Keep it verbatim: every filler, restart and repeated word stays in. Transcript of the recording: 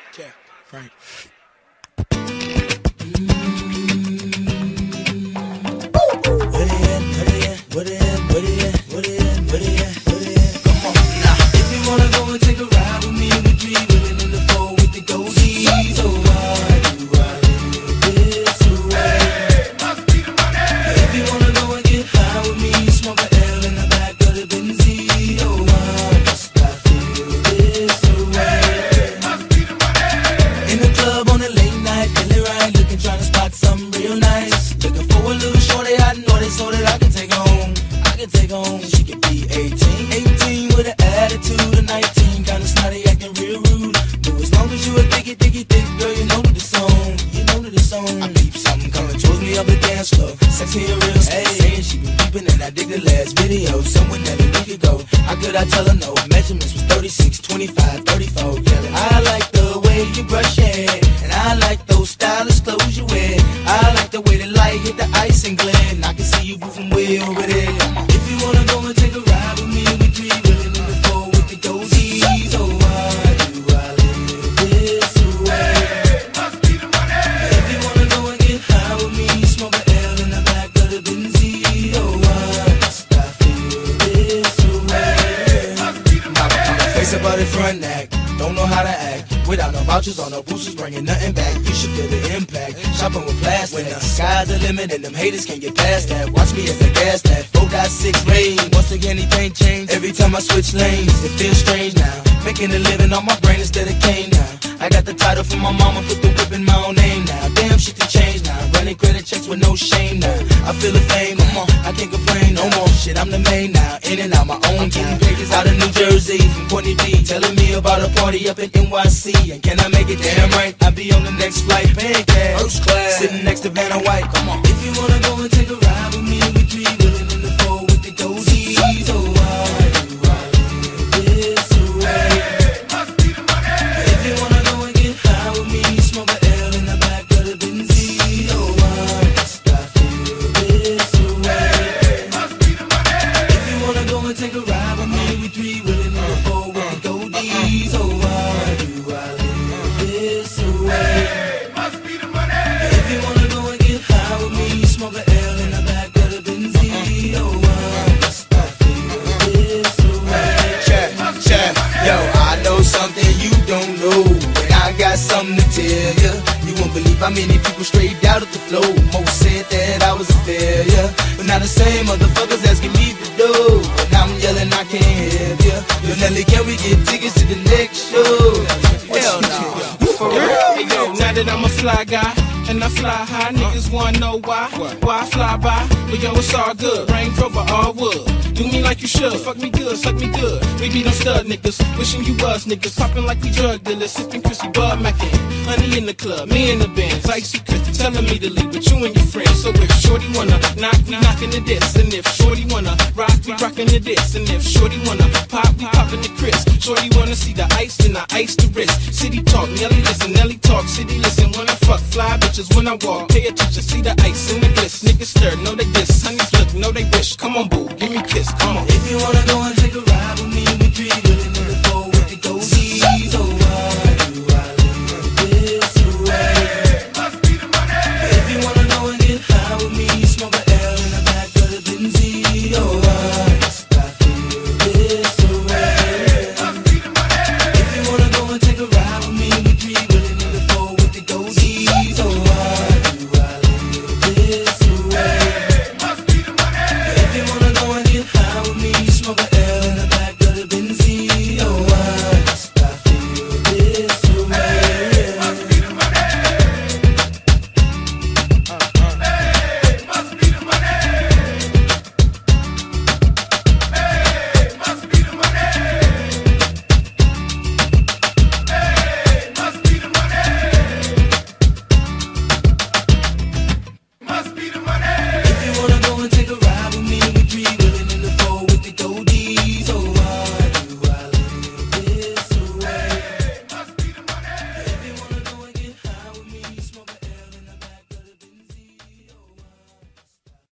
Yeah, right. On no boosters, bringing nothing back. You should feel the impact. Shopping with plastic. When the sky's the limit and them haters can't get past that. Watch me as I gas that. four point six range. Once again, anything change. Every time I switch lanes, it feels strange now. Making a living on my brain instead of cane now. I got the title from my mama, put the whip in my own name now. Damn, shit can change now. Running credit checks with no shame now. I feel the fame, come on, I can't complain no more. Shit, I'm the main now. In and out my own town. Pages out of New Jersey from Courtney B. Telling me about a party up in N Y C. And can I make it damn right? I'll be on the next flight, paying cash. First class. Sitting next to Vanna White, come on. If you wanna go and take a ride with me, we three willing in the four with the goldies. Oh, why do I live this way? Must be the money. If you wanna go and get high with me, smoke a L in the back of the Benzie. Oh, why must I feel this way? Must be the money. If you wanna go and take a ride with me, we three willing in the four with the goldies. Oh, why do I live this way? Must be the money. If you wanna go and get high with me, smoke a L in the back of the Benzie. Oh, why must I feel this way? Check, check. Yo, I know something you don't know, and I got something to tell ya. You won't believe how many people straight out of the flow. Most said that I was a failure, but now the same motherfuckers asking me to do. And I'm yelling I can't help ya. Yo, Nelly, can we get tickets to the next show? Hell no. For real? Hey yo, now that I'm a fly guy and I fly high, niggas wanna know why? Why I fly by? But yo, it's all good. Range Rover, all wood. Do me like you should. Fuck me good, suck me good. We be them stud niggas, wishing you was niggas. Popping like we drug dealers, sipping Chrissy Bud Mackin. Honey in the club, me in the bands, icy Chris telling me to leave with you and your friends. So if Shorty wanna knock, we knockin' the diss. And if Shorty wanna rock, we rockin' the diss. And if Shorty wanna pop, we poppin' the Chris. Shorty wanna see the ice, then I ice the wrist. City talk, Nelly listen, Nelly talk, city listen. When I fuck, fly bitches when I walk. Pay attention, see the ice in the bliss. Niggas stir, know they diss. Honeys look, know they wish. Come on, boo, give me a kiss, come on. If you wanna go and